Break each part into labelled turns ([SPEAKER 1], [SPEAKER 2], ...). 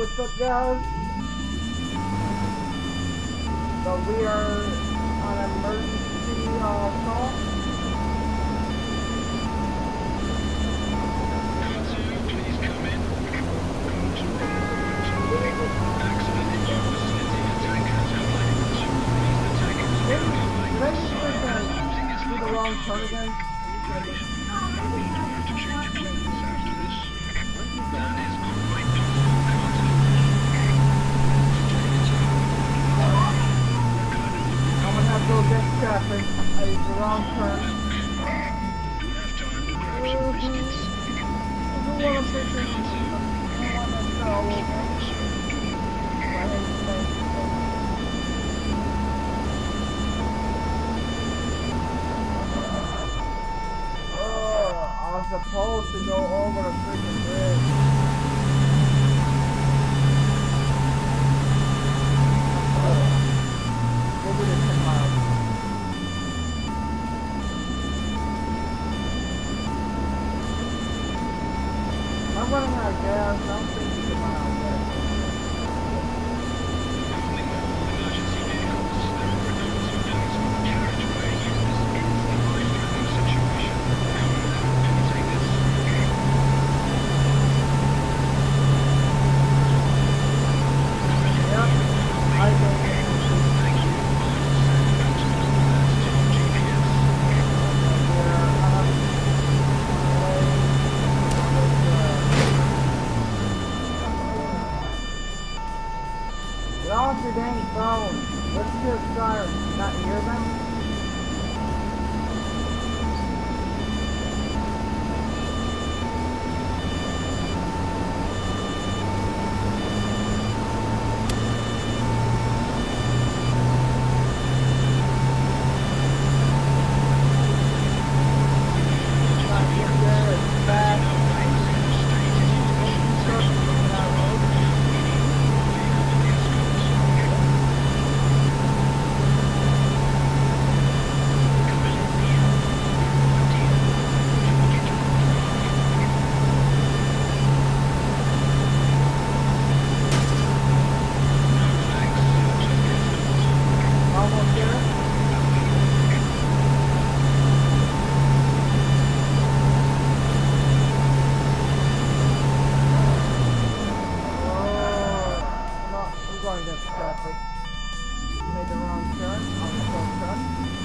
[SPEAKER 1] what's up, guys? So we are on an emergency call.
[SPEAKER 2] Please come in. Accident in your vicinity. Attackers have lights. These attackers
[SPEAKER 1] Did I
[SPEAKER 2] are
[SPEAKER 1] just do the wrong turn again?
[SPEAKER 2] We have to change your clothes after this. That is quite
[SPEAKER 1] I'm gonna have to go get traffic. I used the wrong turn.
[SPEAKER 2] Do have time to grab some biscuits.
[SPEAKER 1] I don't want to pick it. I don't want to go. I was supposed to go over the freaking bridge. We'll do this 10 miles. I'm running out of gas. I don't think you can run out of gas.
[SPEAKER 2] emergency vehicles. There are reports of police on the carriageway. This is a life-threatening situation. Can you take this?
[SPEAKER 1] Yep. I think
[SPEAKER 2] Thank you. I'll send contacts to your GPS.
[SPEAKER 1] Get off your dang phone. Listen to the sirens. Not hear them? Almost there. No, we're going against traffic. Made the wrong turn. On the wrong turn.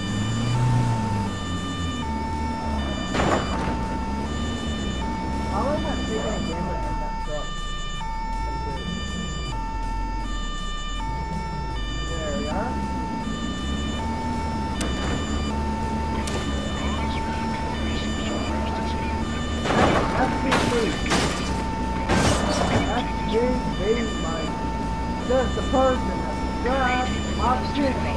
[SPEAKER 1] How am I not taking a damage from that truck? There we are. FCC, Mike. Just the person that drives my signal.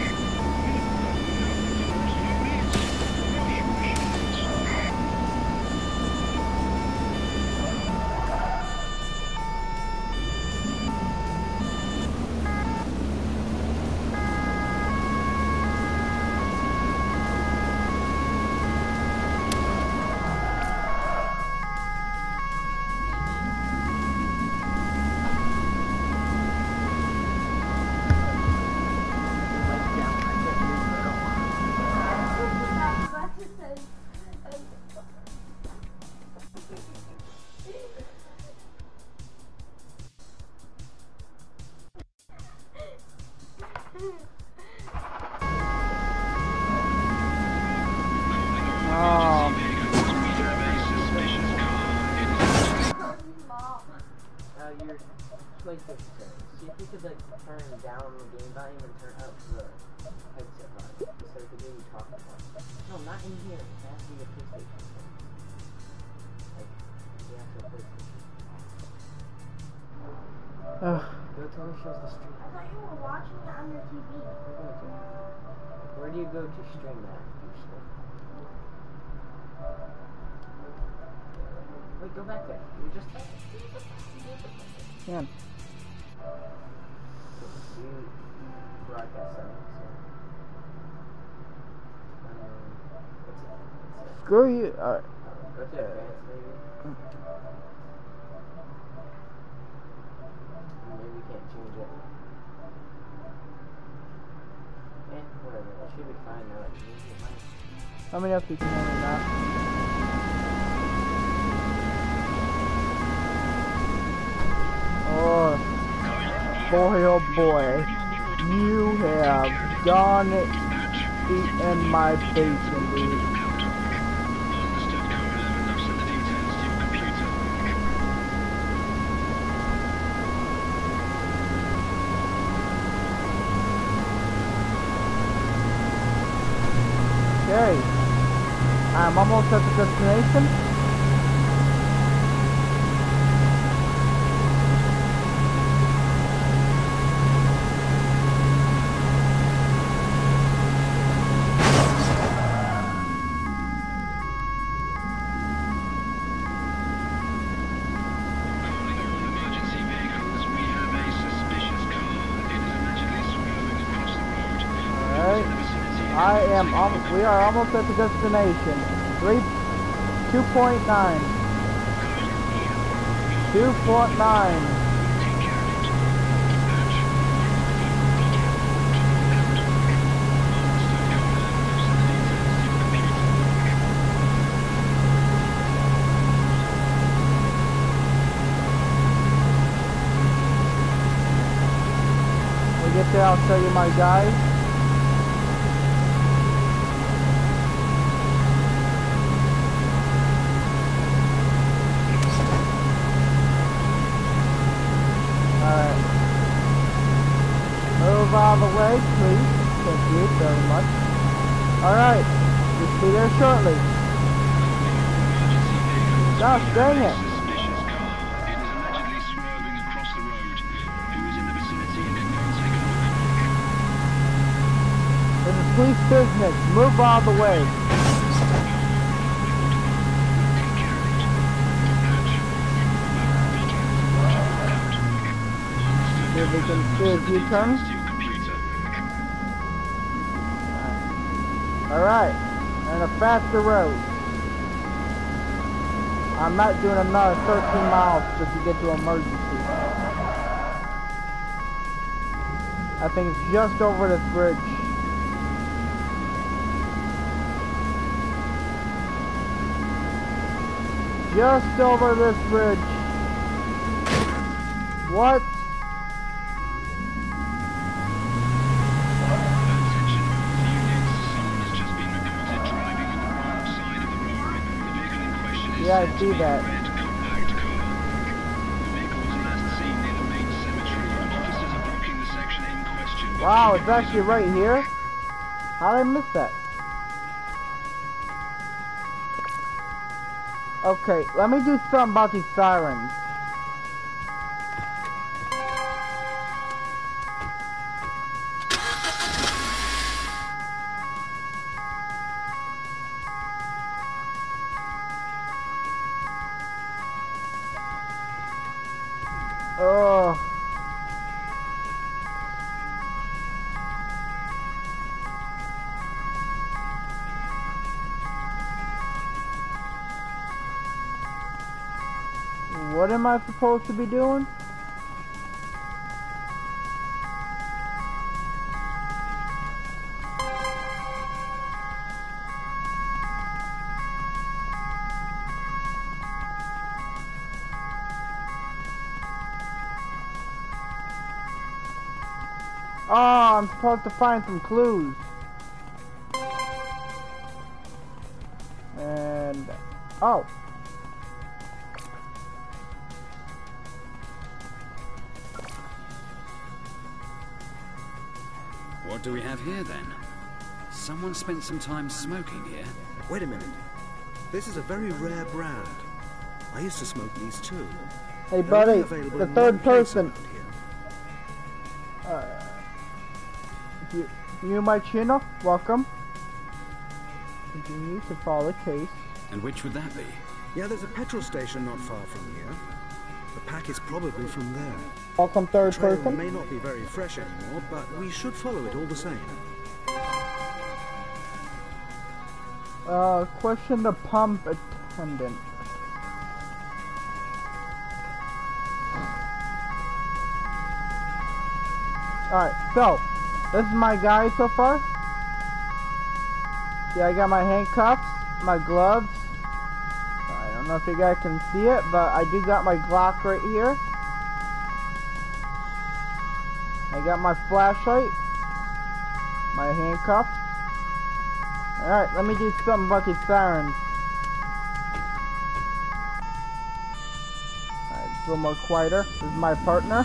[SPEAKER 1] Your PlayStation. See if you could like turn down the game volume and turn up the headset volume so you could maybe talk more. No, not in here. It has to be a PlayStation thing. Like the actual PlayStation. Go tell me shows the stream.
[SPEAKER 3] I thought you were watching it on your TV.
[SPEAKER 1] Where do you go to stream that usually? Wait, go back there. You just can. You broadcast settings. So. Screw you. Alright. Go to advanced maybe. fine now that you use it, Mike.
[SPEAKER 4] Let me know if you can hear me now. Oh boy, oh boy. You have done it in my face, indeed.
[SPEAKER 2] Understood, Code 11. I've sent the details to your computer.
[SPEAKER 4] Okay. I'm almost at the destination.
[SPEAKER 2] Calling all emergency vehicles. We have a suspicious car. It is allegedly swerving across the road.
[SPEAKER 4] Alright. We are almost at the destination. 2.9. 2.9.
[SPEAKER 2] Take care of it.
[SPEAKER 4] When we get there, I'll show you my guys. Alright. Move out of the way, please. Thank you very much. Alright. We'll be there shortly. Gosh dang it.
[SPEAKER 2] Suspicious car. It is allegedly swerving across the road. Who is in the vicinity and can go take a look?
[SPEAKER 4] This is police business. Move out of the way.
[SPEAKER 2] Take care of it.
[SPEAKER 4] See if we can do a U-turn.
[SPEAKER 2] To your computer.
[SPEAKER 4] Alright. And a faster road. I'm not doing another 13 miles just to get to emergency. I think it's just over this bridge. Just over this bridge. What?
[SPEAKER 2] Attention, all units. Someone has just been reported driving on the wrong side of the road. The vehicle in question is
[SPEAKER 4] Yeah, I
[SPEAKER 2] said to
[SPEAKER 4] see
[SPEAKER 2] be
[SPEAKER 4] that.
[SPEAKER 2] a red compact car. The vehicle was last seen near the main cemetery. Officers are blocking the section in question.
[SPEAKER 4] Wow, it's actually right here? How did I miss that? Okay, let me do something about these sirens. Oh. What am I supposed to be doing? Oh, I'm supposed to find some clues. And... oh.
[SPEAKER 5] What do we have here then? Someone spent some time smoking here.
[SPEAKER 6] Wait a minute. This is a very rare brand. I used to smoke these too.
[SPEAKER 4] Hey
[SPEAKER 6] They're only
[SPEAKER 4] buddy,
[SPEAKER 6] available
[SPEAKER 4] the
[SPEAKER 6] in
[SPEAKER 4] third
[SPEAKER 6] one place
[SPEAKER 4] person.
[SPEAKER 6] around here.
[SPEAKER 4] New my channel, welcome. Continue to follow the case.
[SPEAKER 5] And which would that be?
[SPEAKER 6] Yeah, there's a petrol station not far from here. The pack is probably from there.
[SPEAKER 4] Welcome third
[SPEAKER 6] The trail
[SPEAKER 4] person.
[SPEAKER 6] may not be very fresh anymore, but we should follow it all the same.
[SPEAKER 4] Question the pump attendant. Alright, so, this is my guy so far. Yeah, I got my handcuffs, my gloves. I don't know if you guys can see it, but I do got my Glock right here. I got my flashlight, my handcuffs. Alright, let me do something about these sirens. Alright, it's a little more quieter. This is my partner.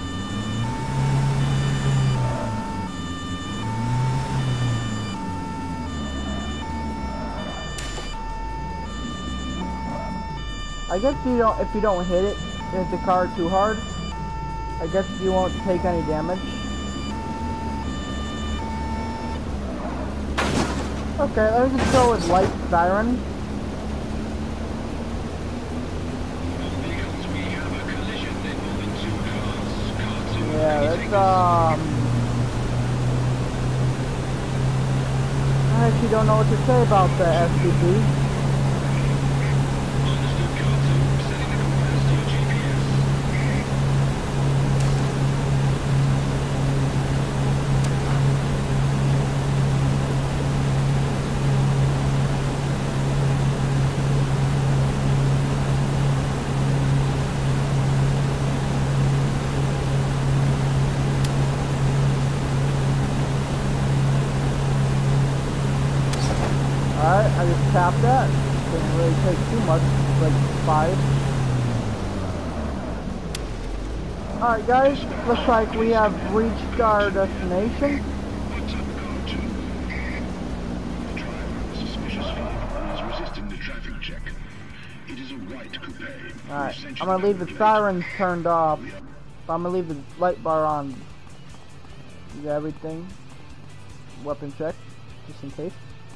[SPEAKER 4] I guess if you don't hit the car too hard, I guess you won't take any damage. Okay, let me just go with light siren. Yeah, that's I actually don't know what to say about the SCP. Alright, I just tapped that. Didn't really take too much, like 5. Alright guys, looks like we have reached our destination.
[SPEAKER 2] What's up, Guard 2? The driver of a suspicious vehicle is resisting the traffic check. It is a white coupe.
[SPEAKER 4] Alright, I'm gonna leave the sirens turned off. But I'm gonna leave the light bar on. You got everything. Weapon check, just in case.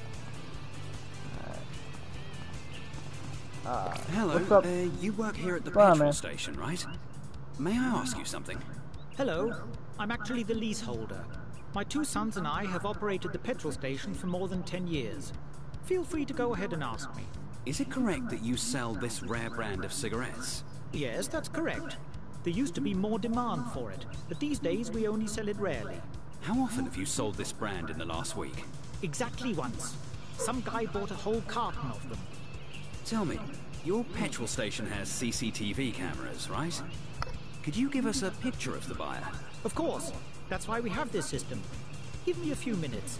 [SPEAKER 5] Hello,
[SPEAKER 4] what's up?
[SPEAKER 5] You work here at the
[SPEAKER 4] Well,
[SPEAKER 5] petrol
[SPEAKER 4] man.
[SPEAKER 5] station, right? May I ask you something?
[SPEAKER 7] Hello, I'm actually the leaseholder. My 2 sons and I have operated the petrol station for more than 10 years. Feel free to go ahead and ask me.
[SPEAKER 5] Is it correct that you sell this rare brand of cigarettes?
[SPEAKER 7] Yes, that's correct. There used to be more demand for it, but these days we only sell it rarely.
[SPEAKER 5] How often have you sold this brand in the last week?
[SPEAKER 7] Exactly once. Some guy bought a whole carton of them.
[SPEAKER 5] Tell me, your petrol station has CCTV cameras, right? Could you give us a picture of the buyer?
[SPEAKER 7] Of course. That's why we have this system. Give me a few minutes.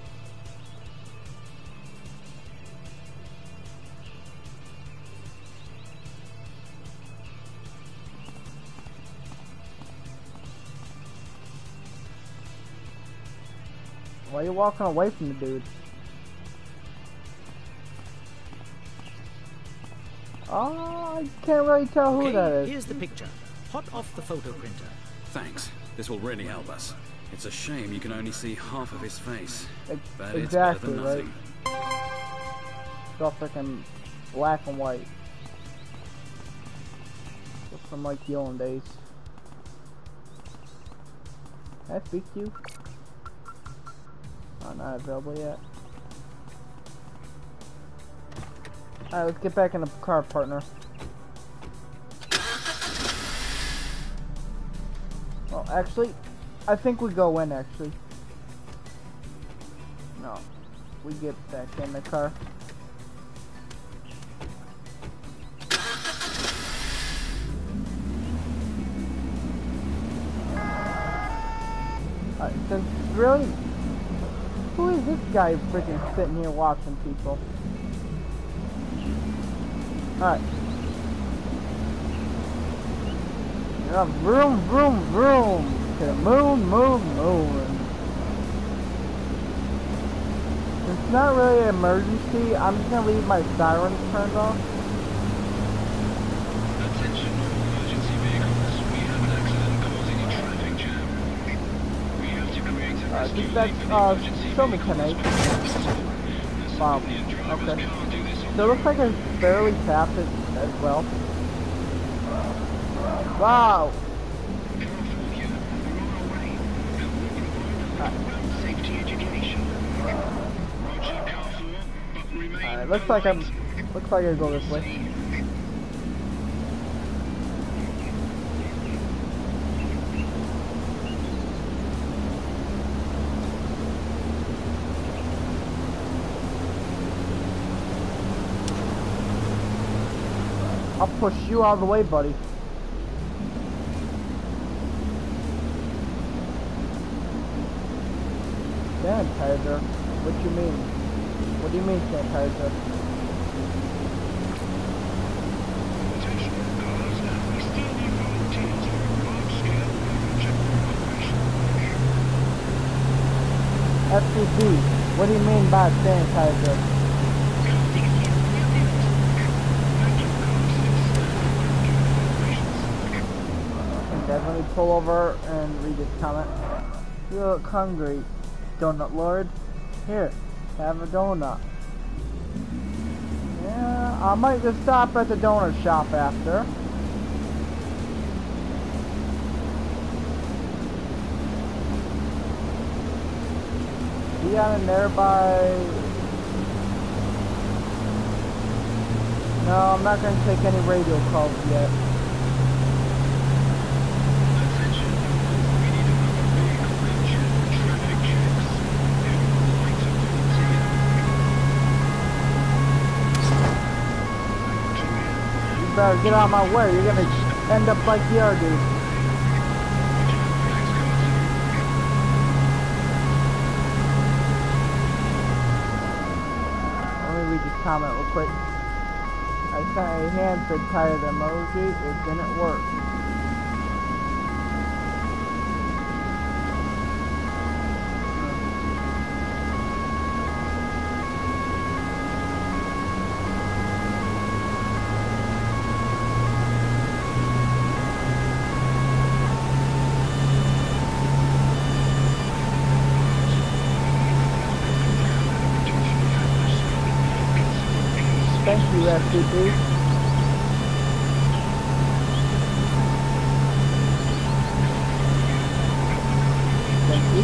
[SPEAKER 4] Why are you walking away from the dude? Oh, I can't really tell who
[SPEAKER 7] Okay,
[SPEAKER 4] that is.
[SPEAKER 7] here's the picture. Hot off the photo printer.
[SPEAKER 5] Thanks. This will really help us. It's a shame you can only see half of his face. But it's
[SPEAKER 4] Exactly,
[SPEAKER 5] better than nothing.
[SPEAKER 4] It's all freaking black and white. Just from like the old days. Can I speak to you? Oh, not available yet. Alright, let's get back in the car, partner. Well, actually, I think we go in, actually. No. We get back in the car. Alright, since really... Who is this guy freaking sitting here watching people? Alright. Yeah, vroom, vroom, vroom. To the moon, moon, moon. It's not really an emergency. I'm just gonna leave my sirens turned off.
[SPEAKER 2] Attention all emergency vehicles. We have an accident causing a traffic jam. We have to create a rescue
[SPEAKER 4] Just that,
[SPEAKER 2] lane for the emergency
[SPEAKER 4] show me
[SPEAKER 2] vehicles.
[SPEAKER 4] 10-8.
[SPEAKER 2] The
[SPEAKER 4] Wow,
[SPEAKER 2] civilian drivers
[SPEAKER 4] okay.
[SPEAKER 2] can't do this on
[SPEAKER 4] So it looks like I barely tapped it as well. Wow!
[SPEAKER 2] Careful here. We're on our way. And we provide road safety education. Roger, car 4, but remain
[SPEAKER 4] Alright, looks like I go this way.
[SPEAKER 2] safe.
[SPEAKER 4] I'll push you out of the way, buddy. Sanitizer? What you mean? What do you mean sanitizer?
[SPEAKER 2] Attention, cars. We still need volunteers for a large-scale checkpoint operation.
[SPEAKER 4] FCB, what do you mean by sanitizer? Okay, let me pull over and read this comment. You look hungry, donut lord. Here, have a donut. Yeah, I might just stop at the donut shop after. Be on a nearby. No, I'm not gonna take any radio calls yet.
[SPEAKER 2] Attention, we need another vehicle engine traffic checks. Who would like to volunteer?
[SPEAKER 4] You better get out of my way. You're gonna end up like you are, dude. Let me read this comment real quick. I sent a hand tired emoji. It didn't work. Thank you, FCP. Thank you.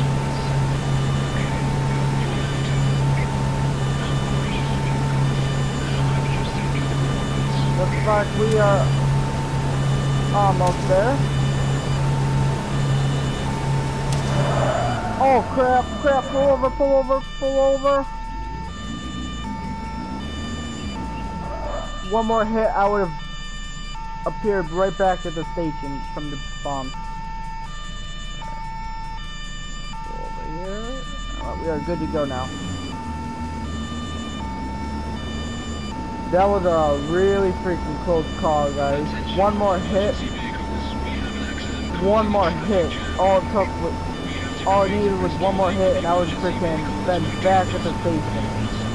[SPEAKER 4] Looks like we are almost there. Oh crap, crap, pull over, pull over, pull over. One more hit, I would have appeared right back at the station from the bomb. Go over here. We are good to go now. That was a really freaking close call, guys. One more hit. One more hit. All it needed was one more hit, and I was freaking been back at the station.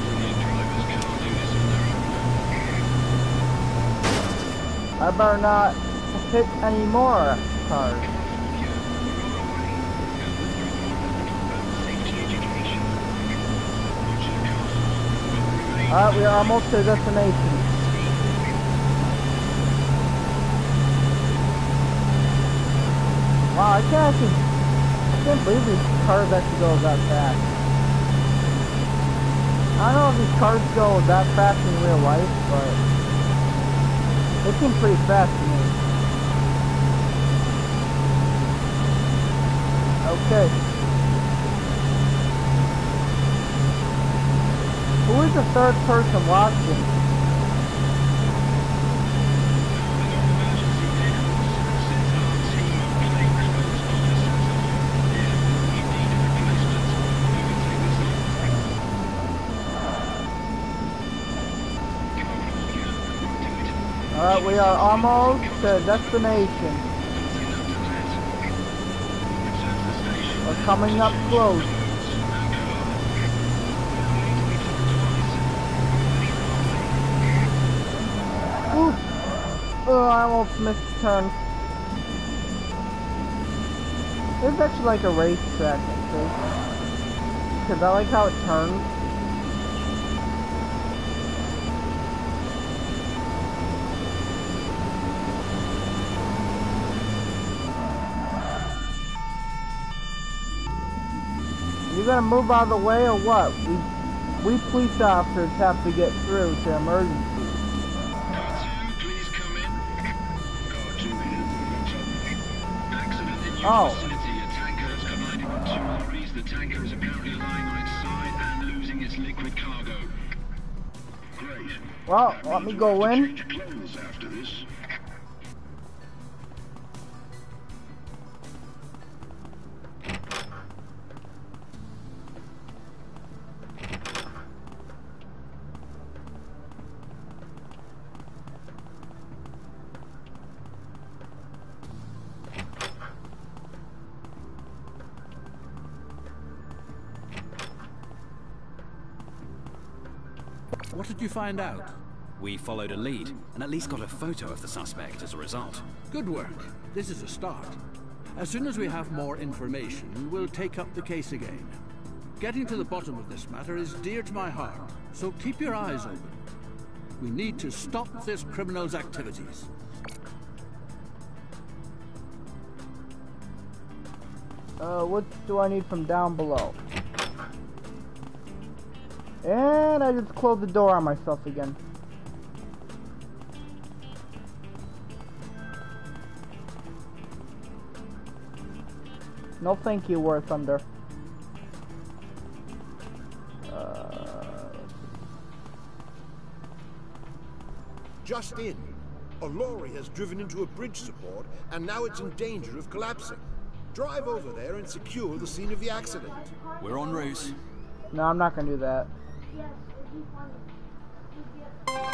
[SPEAKER 4] I better not hit any more cars. Alright, we are almost to destination. Wow, I can't believe these cars actually go that fast. I don't know if these cars go that fast in real life, but they seem pretty fast to me. Okay. Who is the third person watching? Alright, we are almost to destination. We're coming up close. Oof. Oh, I almost missed the turn. This is actually like a racetrack, actually. Because I like how it turns. You gonna move out of the way or what? We police officers have to get through to emergency.
[SPEAKER 2] Car 2, please come in. Car 2 here. Accident in your vicinity. A tanker has collided with 2 lorries. The tanker is apparently lying on its side and losing its liquid cargo. Great.
[SPEAKER 4] Well, let me go in.
[SPEAKER 2] Change clothes after this.
[SPEAKER 8] What did you find out?
[SPEAKER 5] We followed a lead, and at least got a photo of the suspect as a result.
[SPEAKER 8] Good work. This is a start. As soon as we have more information, we'll take up the case again. Getting to the bottom of this matter is dear to my heart, so keep your eyes open. We need to stop this criminal's activities.
[SPEAKER 4] What do I need from down below? And I just closed the door on myself again. No thank you, War Thunder.
[SPEAKER 9] Just in. A lorry has driven into a bridge support, and now it's in danger of collapsing. Drive over there and secure the scene of the accident.
[SPEAKER 5] We're en route.
[SPEAKER 4] No, I'm not gonna do that.
[SPEAKER 3] Yes, it'd be funny.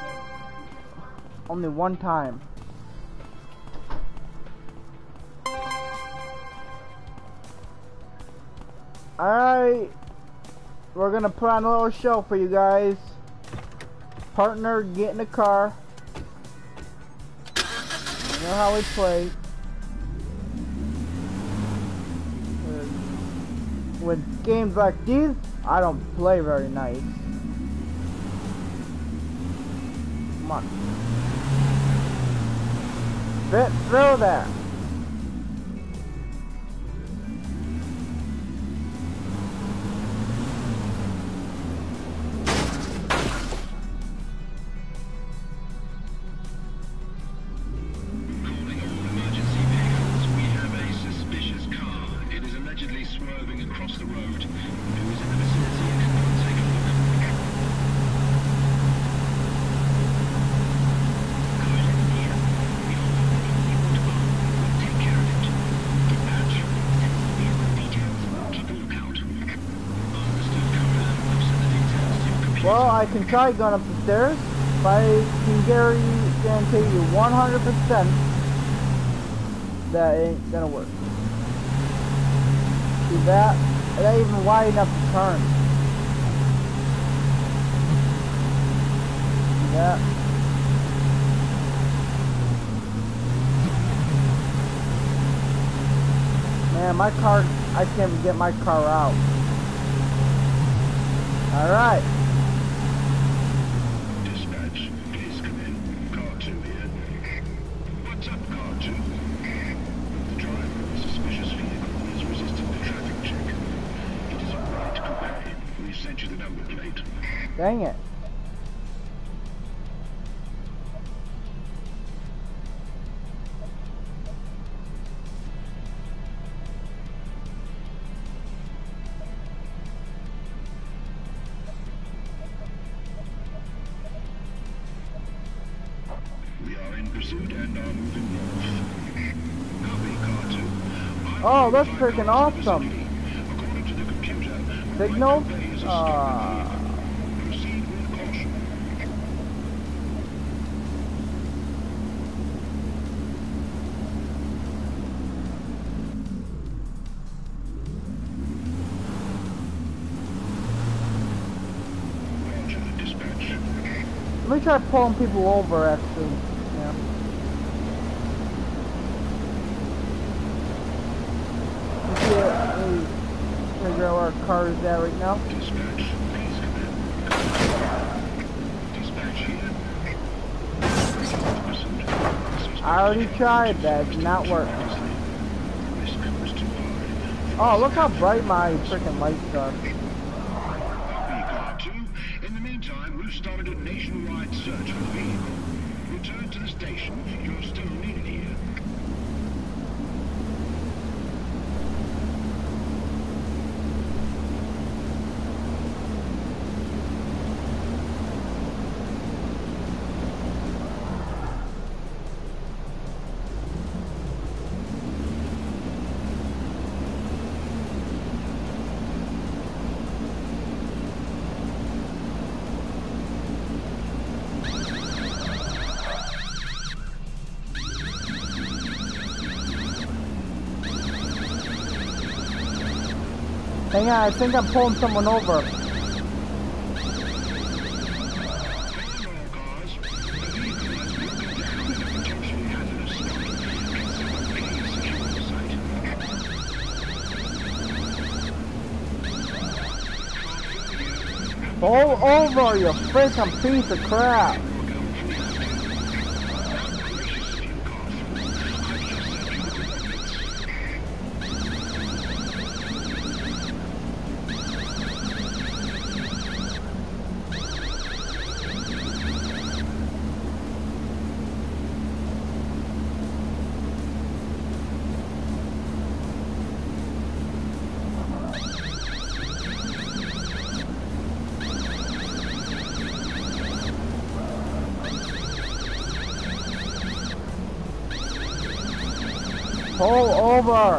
[SPEAKER 4] Only one time. Alright. We're gonna put on a little show for you guys. Partner, get in the car. You know how we play. With games like these, I don't play very nice. Come on. Fit through there.
[SPEAKER 2] Calling all emergency vehicles. We have a suspicious car. It is allegedly swerving across the road. Who is in the vicinity and can come take a look? Car 11 here. We are locating the Autobahn. We'll take care of it. Dispatch. Send me vehicle details. Keep a lookout. Understood, Car 11. I've sent the details to your computer.
[SPEAKER 4] Well, I can try going up the stairs, but I can guarantee you 100% that it ain't gonna work. See that? It ain't even wide enough to turn. See that? Man, my car, I can't even get my car out. Alright.
[SPEAKER 2] Dispatch, please come in. Car 2 here. What's up, Car 2? The driver of the suspicious vehicle is resisting the traffic check. It is a white coupe. We've sent you the number plate.
[SPEAKER 4] Dang it.
[SPEAKER 2] We are in pursuit and are moving north. Copy, Car 2.
[SPEAKER 4] Oh, that's freaking awesome.
[SPEAKER 2] According to the computer,
[SPEAKER 4] Signal?
[SPEAKER 2] proceed with caution. Roger, dispatch.
[SPEAKER 4] Let me try pulling people over, actually. Yeah. Let's see, let me figure out where our car is at right now.
[SPEAKER 2] Dispatch, please come in. Dispatch here.
[SPEAKER 4] I already tried that, it did not work.
[SPEAKER 2] Risk was too high.
[SPEAKER 4] Oh, look how bright my freaking lights are.
[SPEAKER 2] Copy, Car 2. In the meantime, we've started a nationwide search for the vehicle. Return to the station. You're still needed here.
[SPEAKER 4] Hang on, I think I'm pulling someone over. Pull over, you freaking piece of crap. Pull over!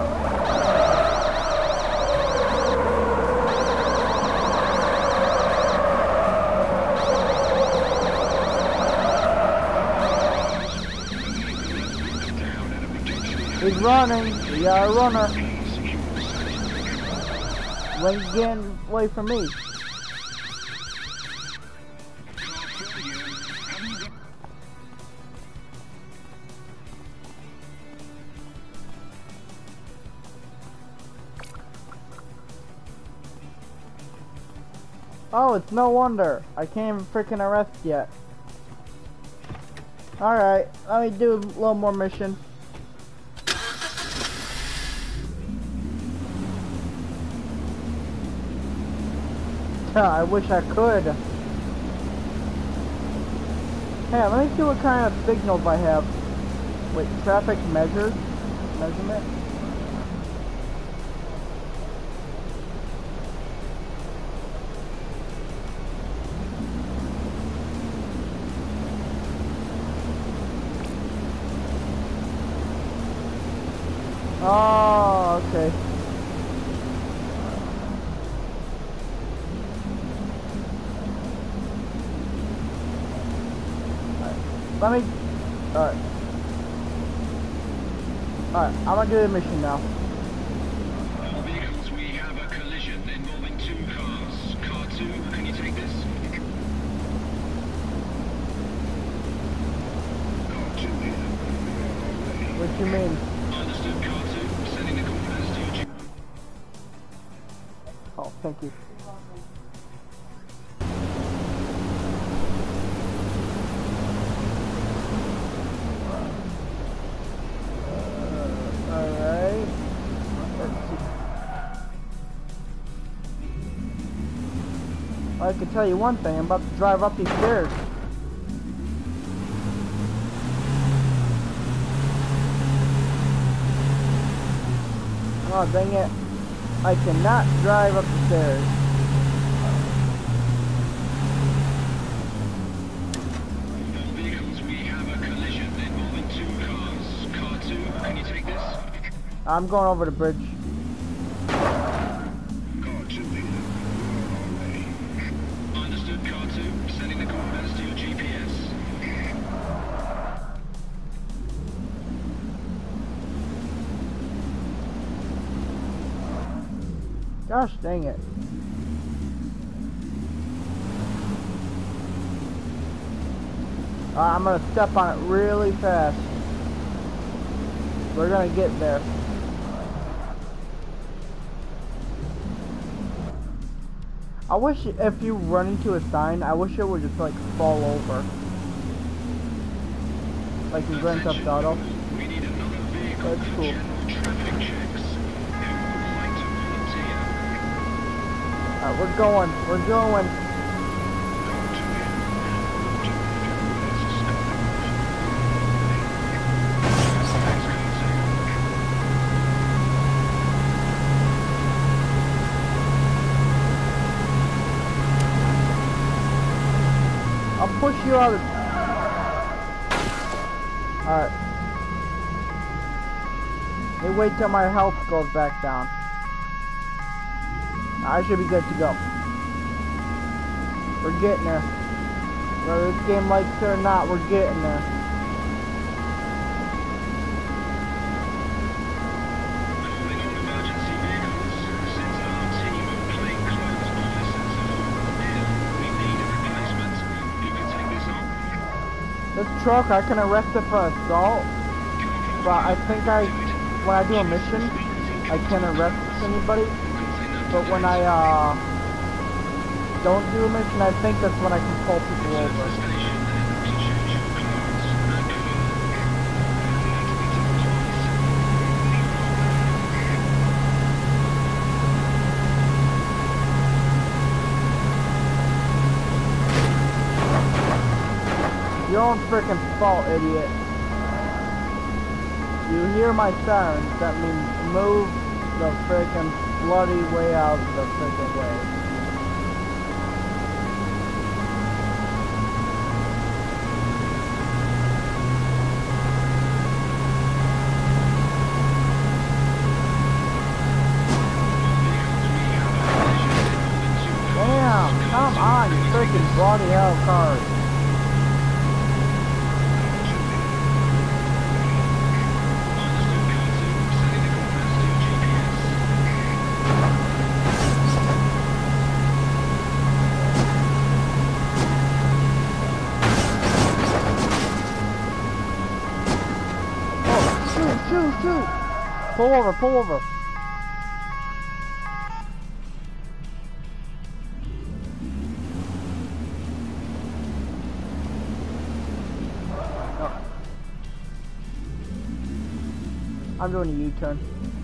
[SPEAKER 4] He's running. We got a runner. Wayne's getting away from me. Oh, it's no wonder. I can't even freaking arrest yet. Alright, let me do a little more mission. I wish I could. Hey, let me see what kind of signals I have. Wait, traffic measures? Measurement? Oh, okay. Let me... Alright. Alright, I'm gonna do the mission now.
[SPEAKER 2] All vehicles, we have a collision involving two cars. Car 2, can you take this? Car 2 here.
[SPEAKER 4] What you mean?
[SPEAKER 2] Understood, Car 2. Sending the coordinates to your...
[SPEAKER 4] Oh, thank you. Alright. Let's see. I can tell you one thing, I'm about to drive up these stairs. Oh, dang it. I cannot drive up the stairs.
[SPEAKER 2] All vehicles, we have a collision involving two cars. Car 2, can you take this?
[SPEAKER 4] I'm going over the bridge.
[SPEAKER 2] Car 2 here. Understood, Car 2. Sending the coordinates to your GPS.
[SPEAKER 4] Gosh dang it. I'm gonna step on it really fast. We're gonna get there. I wish if you run into a sign, I wish it would just like fall over. Like in Grand Theft Auto.
[SPEAKER 2] We need another vehicle
[SPEAKER 4] That's
[SPEAKER 2] for
[SPEAKER 4] cool.
[SPEAKER 2] general traffic checks. Who would like to volunteer?
[SPEAKER 4] Alright, we're going. We're going. I'll push you out of... Alright. Hey, wait till my health goes back down. I should be good to go. We're getting there. Whether this game likes it or not, we're getting there.
[SPEAKER 2] Calling all emergency vehicles. Since our team
[SPEAKER 4] This truck, I can arrest it for assault, but I think when I do a mission, I can't arrest anybody. But when I don't do a mission, I think that's when I can pull people over. Your own freaking fault, idiot. You hear my sirens, that means move the freaking bloody way out of the freaking way. Damn, come on, you freaking bloody hell cars. Shoot! Pull over, pull over. Oh. I'm doing a U-turn.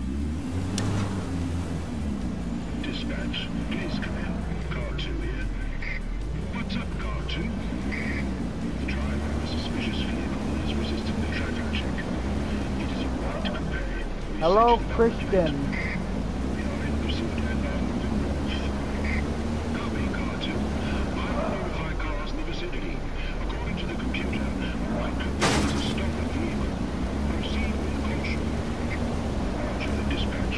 [SPEAKER 2] Dispatch, please come in. Car 2 here. What's up, Car 2? The driver of a suspicious vehicle has resisted the traffic check. It is a right compare.
[SPEAKER 4] Hello, Christian.
[SPEAKER 2] We are in pursuit and are moving north. Copy, Car 2. I will notify cars in the vicinity. According to the computer, right compare is a stolen vehicle. Proceed with caution. Roger, dispatch.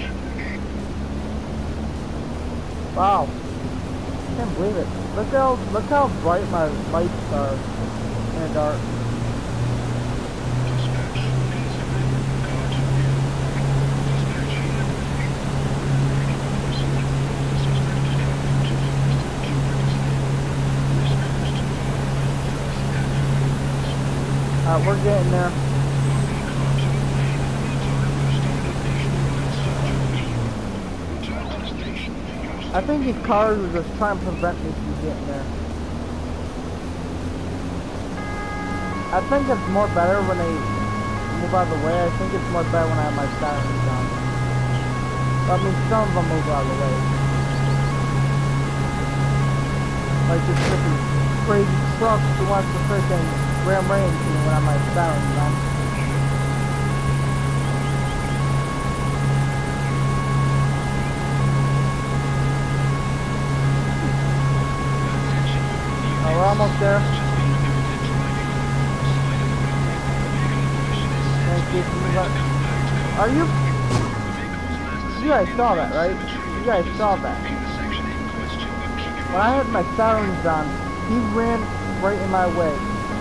[SPEAKER 4] Wow. Can't believe it. Look how bright my lights are in the dark.
[SPEAKER 2] Dispatch, please come in. Car 2 here. Dispatch here. The suspect is traveling too fast and too recklessly. This goes too far. First and foremost.
[SPEAKER 4] We're getting there.
[SPEAKER 2] Car 2. In the meantime, we've started a nationwide search of the vehicle. Return to the station for your
[SPEAKER 4] I think these cars are just trying to prevent me from getting there. I think it's more better when they move out of the way. I think it's more better when I have my sirens on. I mean, some of them move out of the way. Like this freaking crazy truck who wants to freaking ram into me when I have my sirens on. Oh, we're almost there. Thank you. Are you? You guys saw that, right? You guys saw that. When I had my sirens on, he ran right in my way.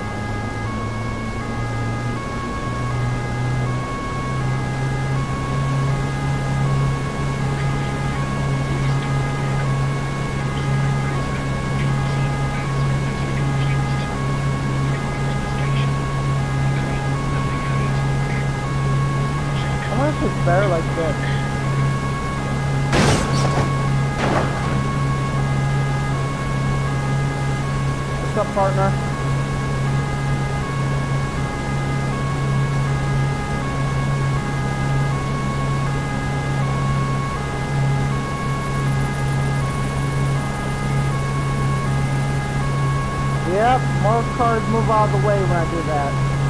[SPEAKER 4] It's better like this. What's up, partner? Yep, more cars move out of the way when I do that.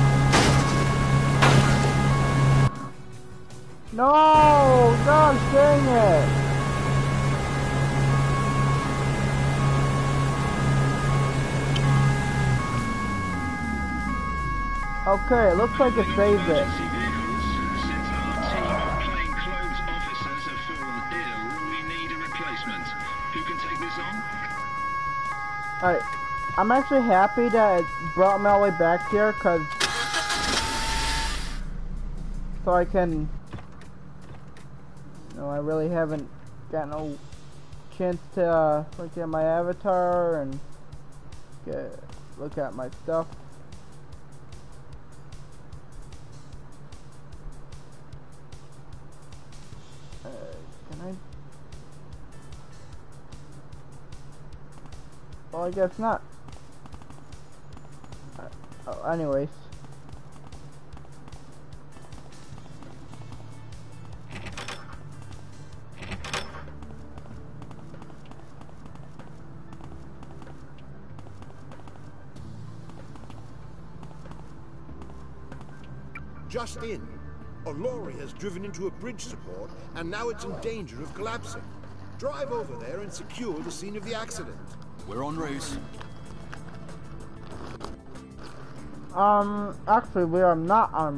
[SPEAKER 4] No! Gosh dang it! Okay, it looks like it saved it.
[SPEAKER 2] Emergency vehicles. Since our team of plainclothes officers have fallen ill, we need a replacement. Who can take this on?
[SPEAKER 4] Alright, I'm actually happy that it brought me all the way back here, cause so I can, you know, I really haven't got no chance to look at my avatar and look at my stuff. Well, I guess not. Anyways.
[SPEAKER 9] Just in. A lorry has driven into a bridge support, and now it's in danger of collapsing. Drive over there and secure the scene of the accident.
[SPEAKER 5] We're en route.
[SPEAKER 4] Actually, we are not on.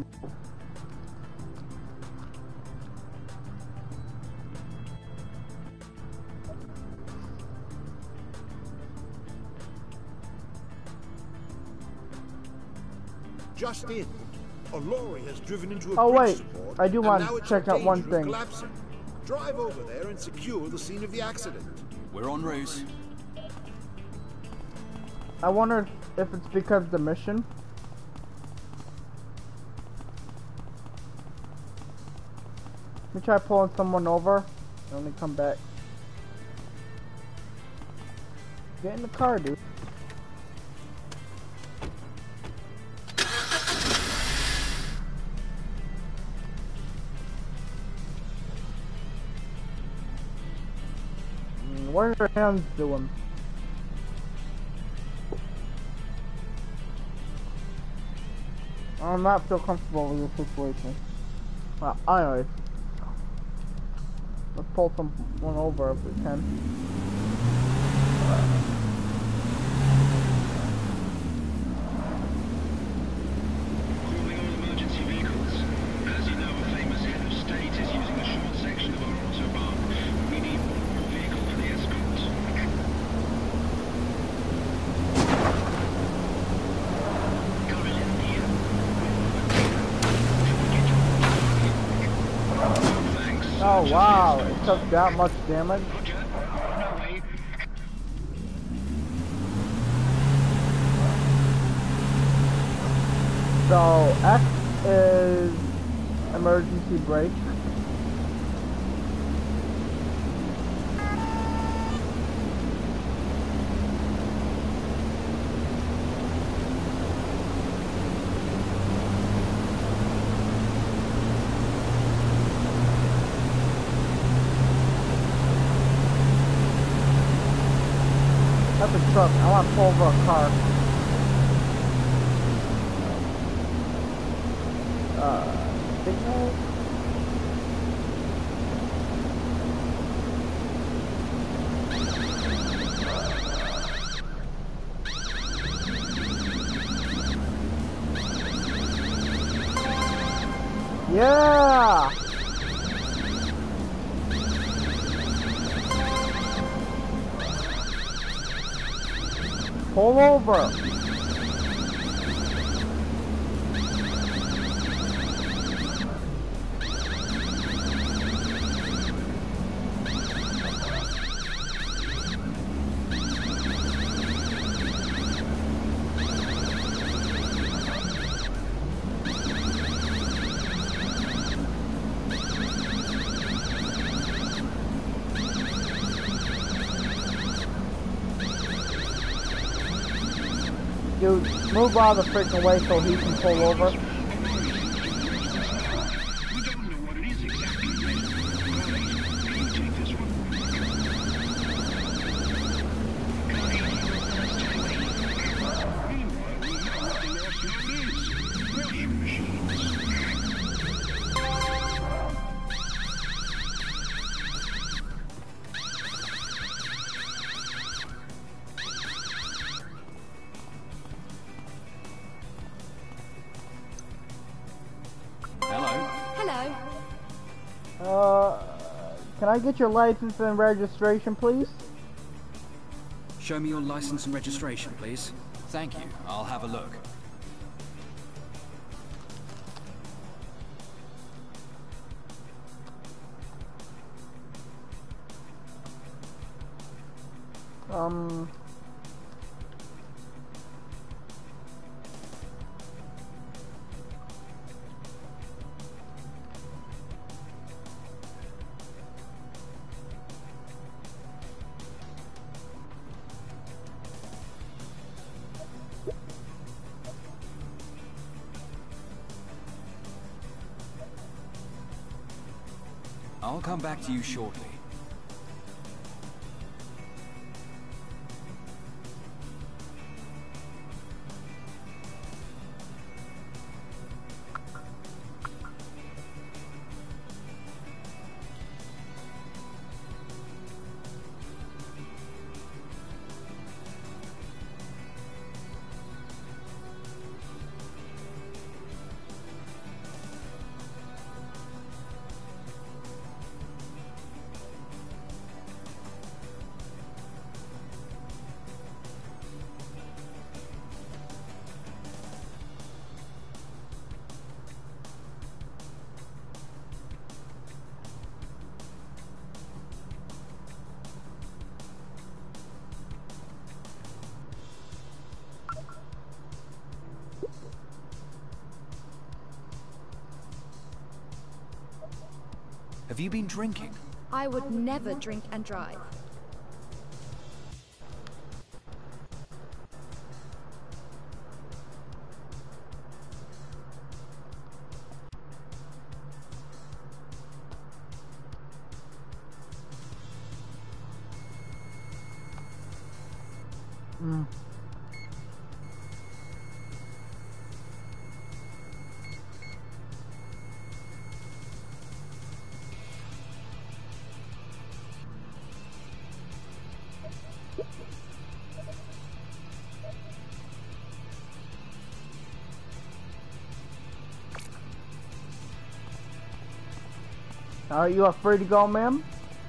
[SPEAKER 9] Just in. A lorry has driven into a
[SPEAKER 4] Oh,
[SPEAKER 9] bridge
[SPEAKER 4] wait.
[SPEAKER 9] support,
[SPEAKER 4] I do
[SPEAKER 9] and
[SPEAKER 4] want
[SPEAKER 9] now
[SPEAKER 4] to
[SPEAKER 9] it's
[SPEAKER 4] check
[SPEAKER 9] in
[SPEAKER 4] out one
[SPEAKER 9] danger of
[SPEAKER 4] thing.
[SPEAKER 9] collapsing. Drive over there and secure the scene of the accident.
[SPEAKER 5] We're en route.
[SPEAKER 4] I wonder if it's because of the mission. Let me try pulling someone over. Let me come back. Get in the car, dude. What are your hands doing? I'm not feel comfortable with this situation. Well, anyways. Let's pull someone over if we can.
[SPEAKER 2] Calling all emergency vehicles. As you know, a famous head of state is using a short section of our Autobahn. We need one more vehicle for the escort. Thanks.
[SPEAKER 4] Oh wow, it took that much damage.
[SPEAKER 2] Roger. No way.
[SPEAKER 4] So X is emergency brake. That's a truck. I want to pull over a car. Signal? Yeah! Pull over! Dude, move out of the freaking way so he can pull over.
[SPEAKER 2] We don't know what it is exactly yet. Can you take this one? Meanwhile, we know what the lost load is. Washing machines.
[SPEAKER 5] Hello.
[SPEAKER 4] Hello. Can I get your license and registration, please?
[SPEAKER 5] Show me your license and registration, please. Thank you. I'll have a look. I'll come back to you shortly. Have you been drinking?
[SPEAKER 10] I would never drink and drive.
[SPEAKER 4] Are you afraid to go, ma'am?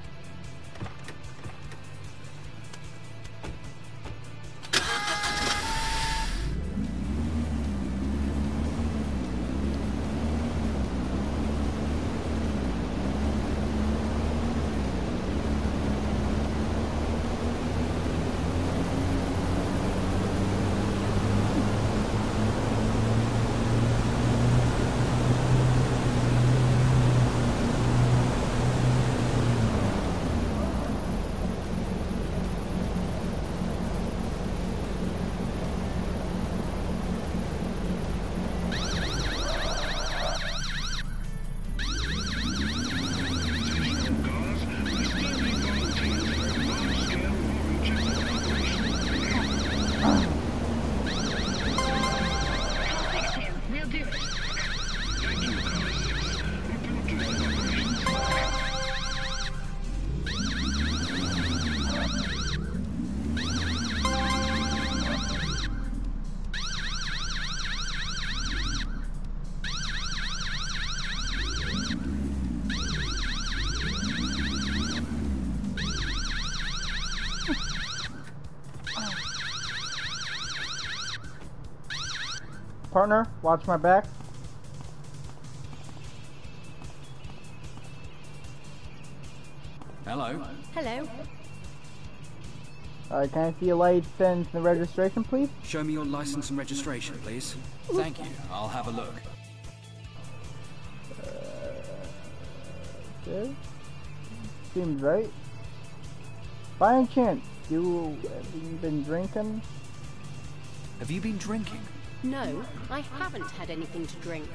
[SPEAKER 4] Partner, watch my back.
[SPEAKER 5] Hello.
[SPEAKER 10] Hello.
[SPEAKER 4] Alright, can I see your license and the registration, please?
[SPEAKER 5] Show me your license and registration, please. Thank you. I'll have a look.
[SPEAKER 4] Okay. Seems right. By any chance, have you been drinking?
[SPEAKER 5] Have you been drinking?
[SPEAKER 11] No, I haven't had anything to drink.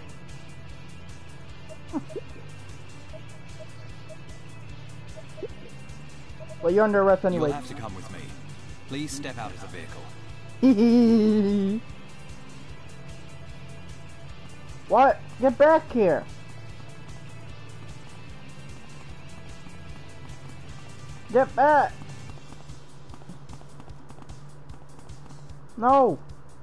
[SPEAKER 4] Well, you're under arrest anyway.
[SPEAKER 5] You'll have to come with me. Please step out of the vehicle.
[SPEAKER 4] What? Get back here! Get back! No!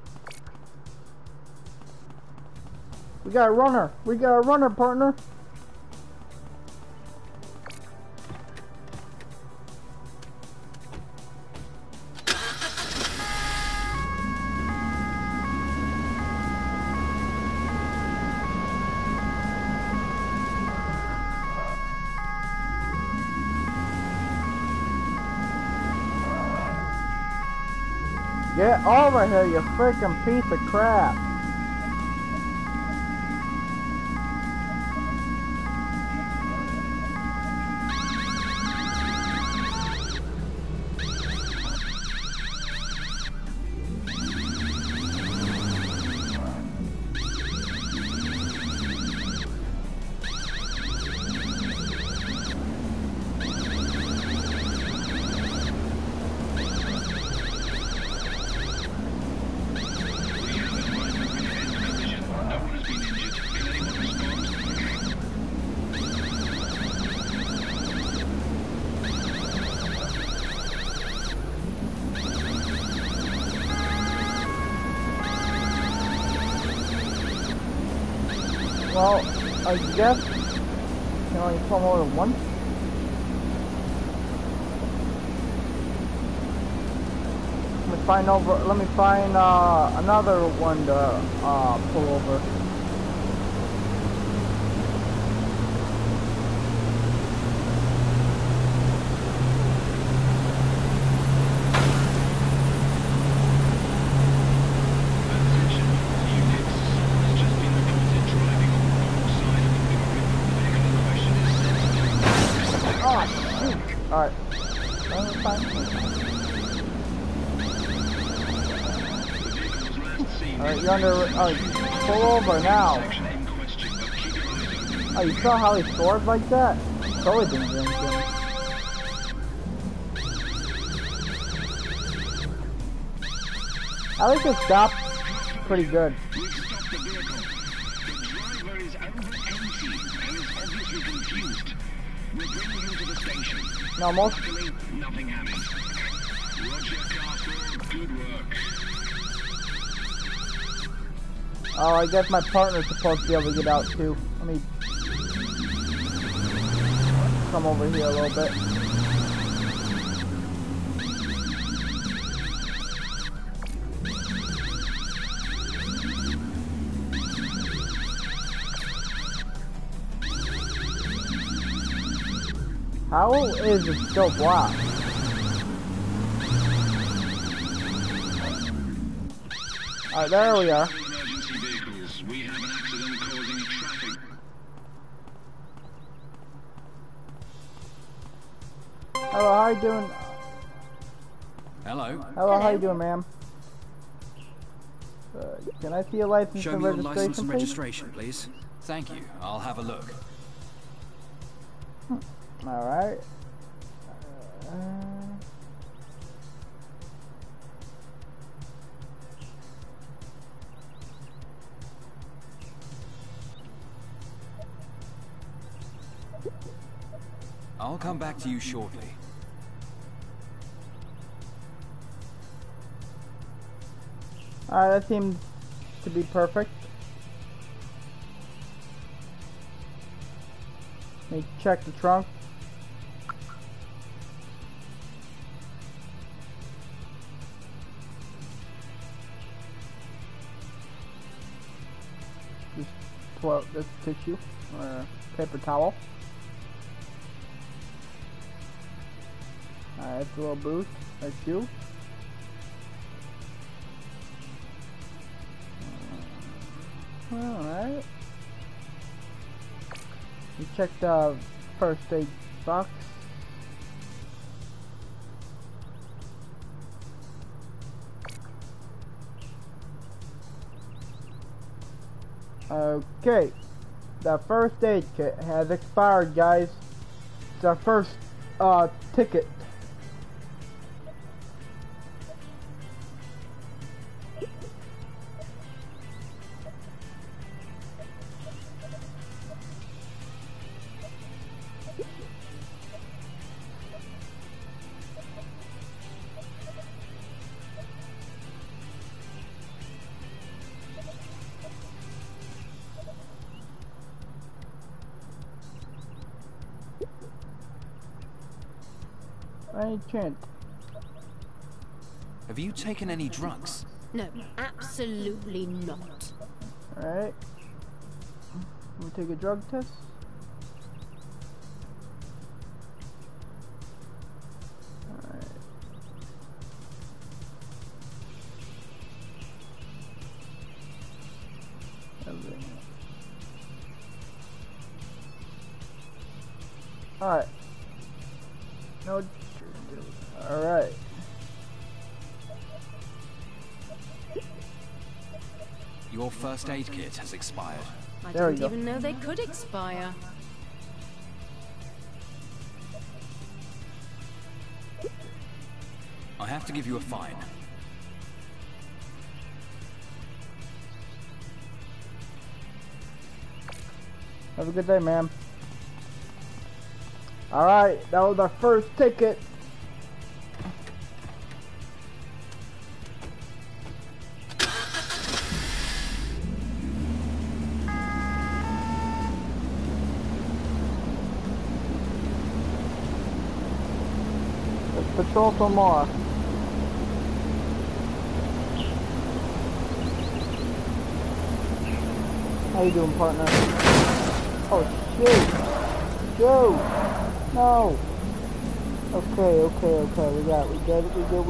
[SPEAKER 4] We got a runner! We got a runner, partner! Get over here, you freaking piece of crap! Well, I guess you can only pull them over once. Let me find another one to pull over. Alright. Alright, you're under. Alright, pull over now. Oh, you saw how he scored like that? Totally didn't do anything. At least it stopped pretty good. No, most.
[SPEAKER 2] Nothing happened. Roger, Castle. Good work.
[SPEAKER 4] Oh, I guess my partner's supposed to be able to get out too. Let me come over here a little bit. How is it still blocked? Alright, there we are.
[SPEAKER 2] Emergency vehicles. We have an accident causing traffic.
[SPEAKER 4] Hello, how you doing?
[SPEAKER 5] Hello.
[SPEAKER 4] Hello, how you doing, ma'am? Can I see your license
[SPEAKER 5] Show
[SPEAKER 4] and
[SPEAKER 5] me your
[SPEAKER 4] registration,
[SPEAKER 5] license and
[SPEAKER 4] please?
[SPEAKER 5] registration, please. Thank you. I'll have a look.
[SPEAKER 4] Alright.
[SPEAKER 5] I'll come back to you shortly.
[SPEAKER 4] Alright, that seems to be perfect. Let me check the trunk. Just pull out this tissue or paper towel. Alright, that's a little boost. That's you. Alright. We check the first aid box. Okay. The first aid kit has expired, guys. It's our first ticket. Any chance?
[SPEAKER 5] Have you taken any drugs?
[SPEAKER 11] No, absolutely not.
[SPEAKER 4] Alright. We'll take a drug test. Alright. Alright. No. Alright.
[SPEAKER 5] Your first aid kit has expired.
[SPEAKER 11] I
[SPEAKER 4] There we
[SPEAKER 11] didn't
[SPEAKER 4] go.
[SPEAKER 11] even know they could expire.
[SPEAKER 5] I have to give you a fine.
[SPEAKER 4] Have a good day, ma'am. Alright, that was our first ticket. stole some more. How you doing, partner? Oh, shoot! Shoot! No! Okay. We good?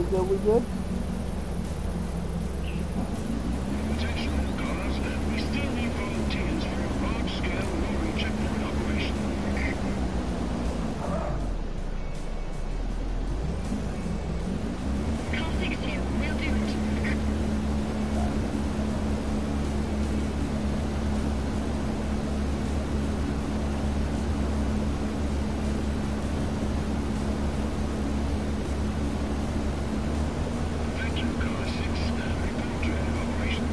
[SPEAKER 2] Attention all cars. We still need volunteers for a large-scale lorry checkpoint operation.
[SPEAKER 3] Car 6 here. We'll do it.
[SPEAKER 2] Thank you, Car 6. Report to head of operations.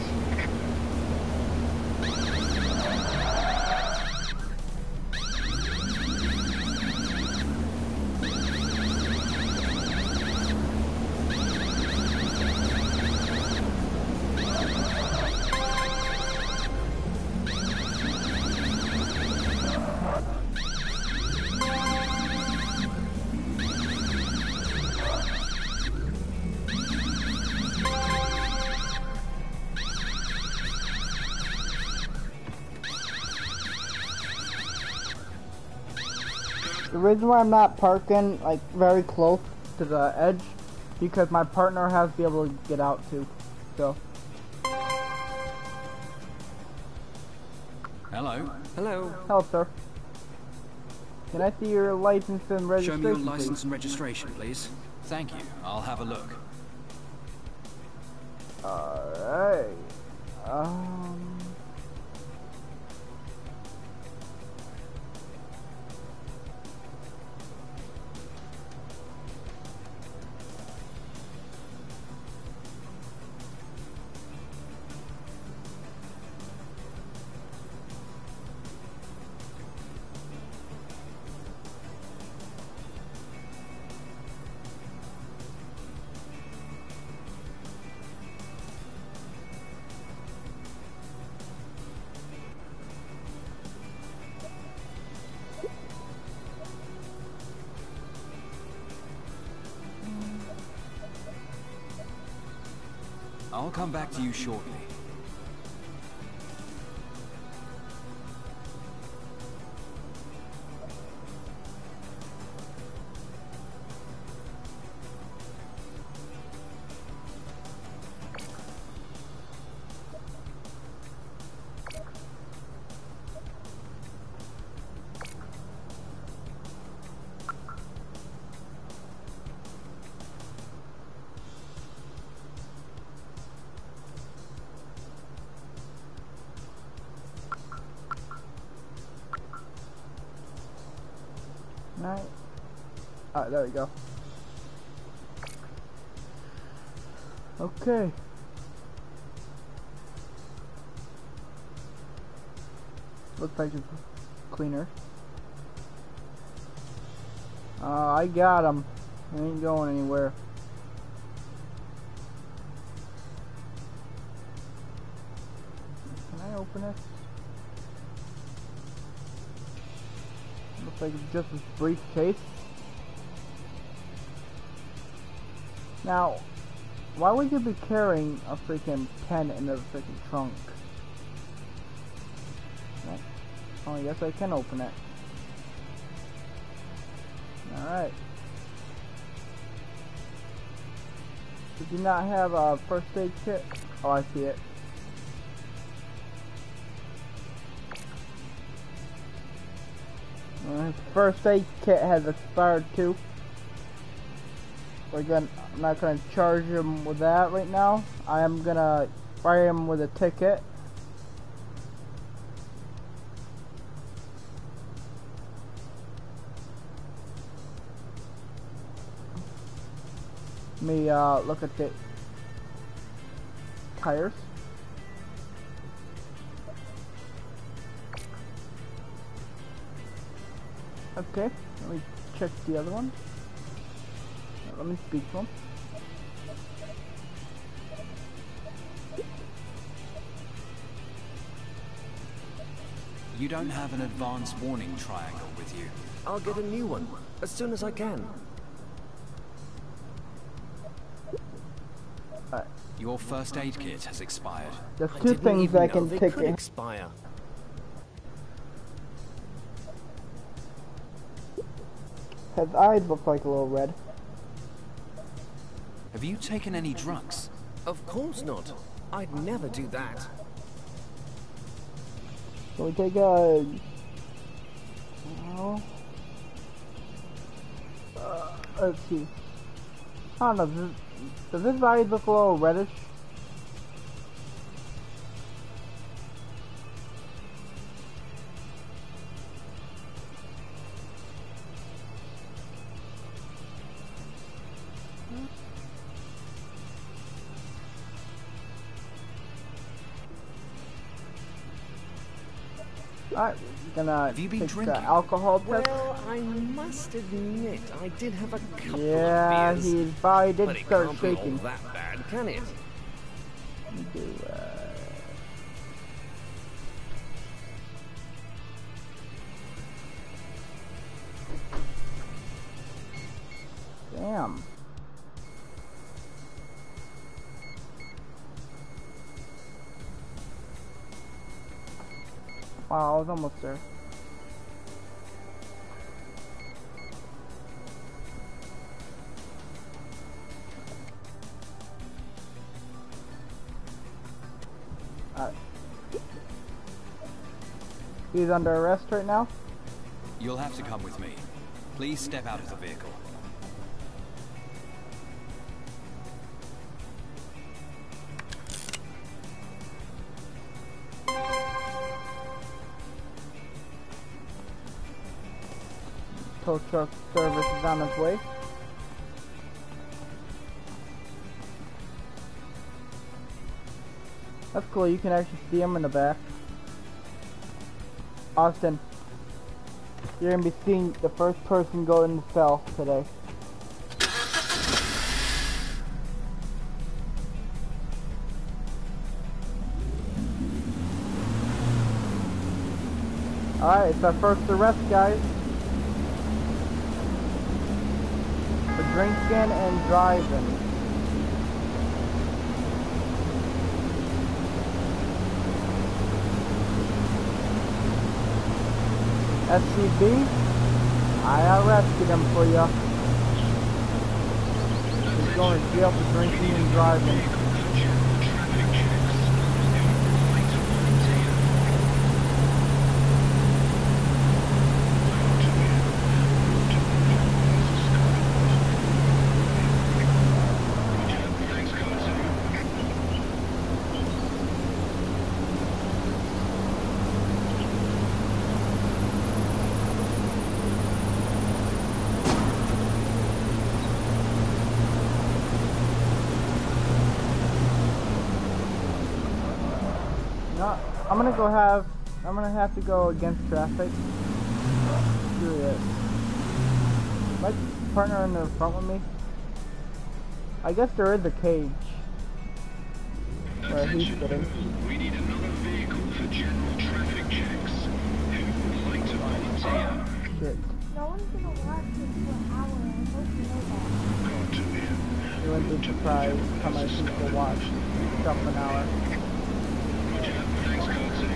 [SPEAKER 4] The reason why I'm not parking like very close to the edge, because my partner has to be able to get out too. So.
[SPEAKER 5] Hello.
[SPEAKER 4] Hello, sir. Can I see your license and registration,
[SPEAKER 5] Show me your license
[SPEAKER 4] please?
[SPEAKER 5] and registration, please. Thank you. I'll have a look.
[SPEAKER 4] Alright.
[SPEAKER 5] I'll come back to you shortly.
[SPEAKER 4] Alright, there we go. Okay. Looks like it's cleaner. I got him. I ain't going anywhere. Can I open it? Looks like it's just a briefcase. Now, why would you be carrying a freaking pen in the freaking trunk? Oh, I guess I can open it. Alright. Did you not have a first aid kit? Oh, I see it. His first aid kit has expired too. I'm not gonna charge him with that right now. I am gonna fire him with a ticket. Let me look at the tires. Okay, let me check the other one. Let me speak to him.
[SPEAKER 5] You don't have an advance warning triangle with you.
[SPEAKER 12] I'll get a new one as soon as I can.
[SPEAKER 5] your first aid kit has expired.
[SPEAKER 4] There's two things I can take
[SPEAKER 12] could
[SPEAKER 4] in.
[SPEAKER 12] expire.
[SPEAKER 4] His eyes look like a little red.
[SPEAKER 5] Have you taken any drugs?
[SPEAKER 12] Of course not. I'd never do that.
[SPEAKER 4] Can we take a... No. Let's see. I don't know. Does his eyes look a little reddish? Alright, gonna take the alcohol test.
[SPEAKER 12] Well, I must admit, I did have a couple
[SPEAKER 4] Yeah,
[SPEAKER 12] of beers.
[SPEAKER 4] his body did
[SPEAKER 12] But it
[SPEAKER 4] start
[SPEAKER 12] can't be
[SPEAKER 4] shaking.
[SPEAKER 12] all that bad, can it?
[SPEAKER 4] Damn. Wow, I was almost there. He's under arrest right now?
[SPEAKER 5] You'll have to come with me. Please step out of the vehicle.
[SPEAKER 4] Tow truck service is on its way. That's cool, you can actually see him in the back. Austin, you're gonna be seeing the first person go in the cell today. Alright, it's our first arrest, guys. For drinking and driving. SCB, I arrested him for you. He's going to jail for drinking and driving. No, I'm gonna have to go against traffic. Screw it. My partner in the front with me. I guess there is a cage where he's sitting.
[SPEAKER 2] We need another vehicle for general traffic checks. Who would like to volunteer?
[SPEAKER 4] Shit.
[SPEAKER 3] No one's gonna watch this for an hour. I hope you know that.
[SPEAKER 2] Car to him.
[SPEAKER 4] You wouldn't be surprised how many people watch stuff an hour.
[SPEAKER 2] Roger. Thanks, Car 2.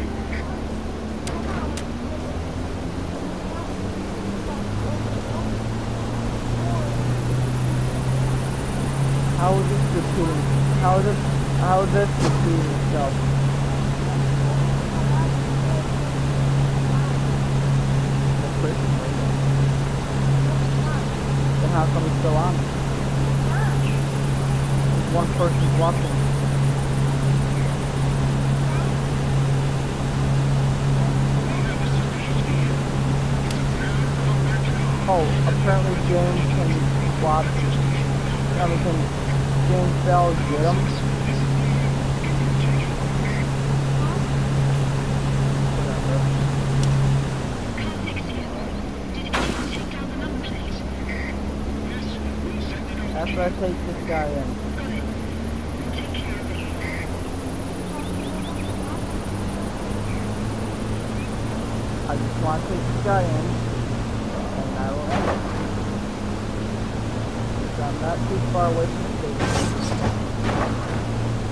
[SPEAKER 4] How is this repeating? How is this repeating itself? Then how come it's still on? One person's watching. Oh, apparently James can watch. James Bell get him. After I take this guy in. I just want to take this guy in, and I will end it. Because I'm not too far away from the station.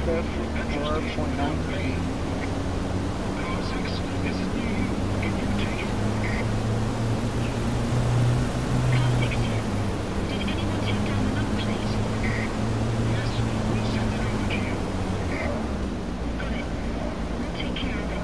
[SPEAKER 4] Fish, 4.93.
[SPEAKER 2] Car 6, this is New York. Can you take it?
[SPEAKER 13] Car 6 here. Did anyone take down the number plate?
[SPEAKER 2] Yes, we'll send it over to you.
[SPEAKER 13] Got it. We'll take care of it.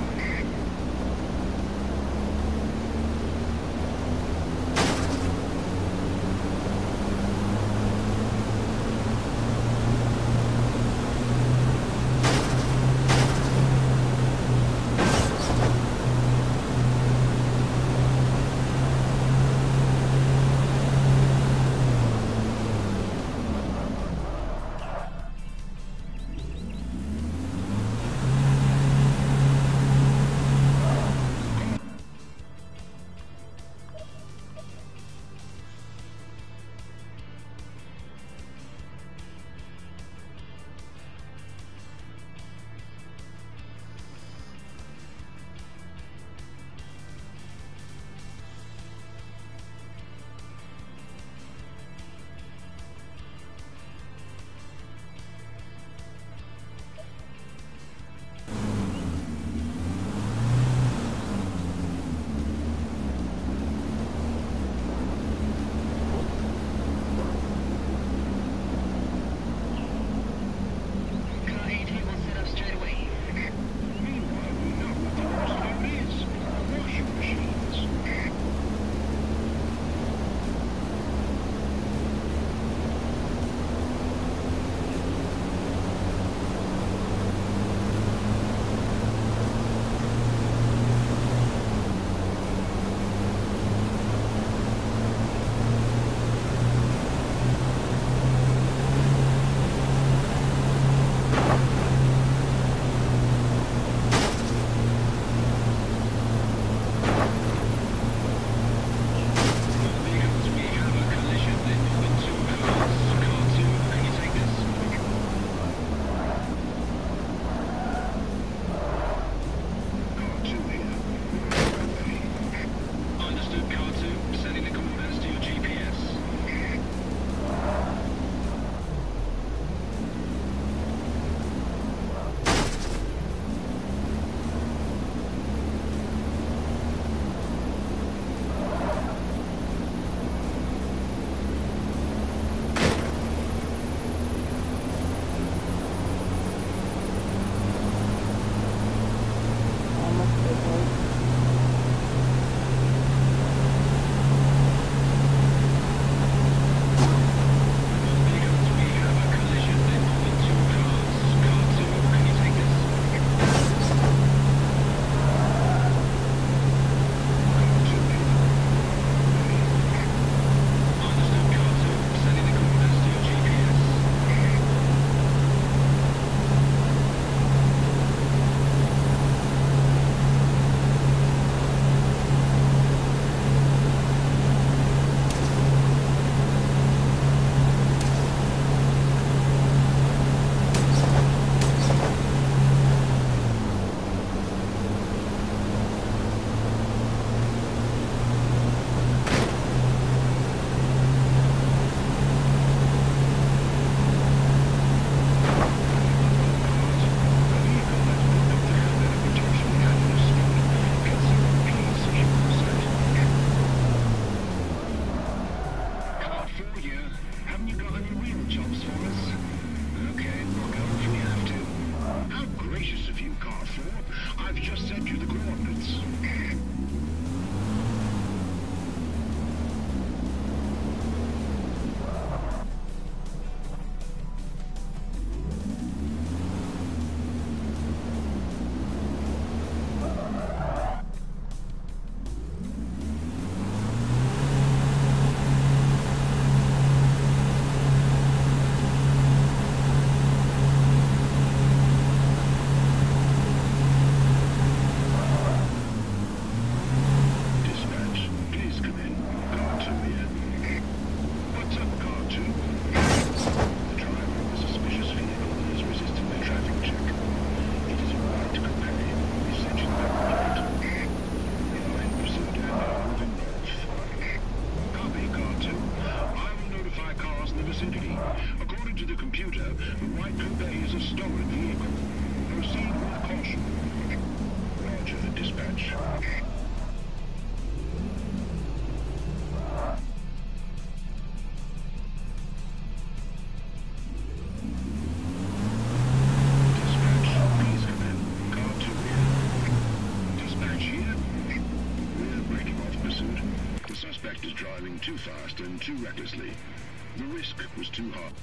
[SPEAKER 2] driving too fast and too recklessly. The risk was too high.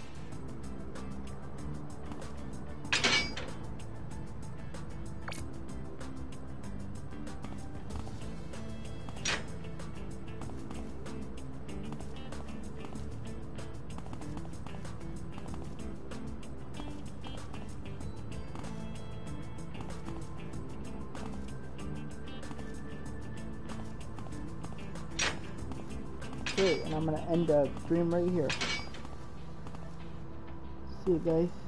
[SPEAKER 4] Okay, and I'm gonna end the stream right here. See you guys.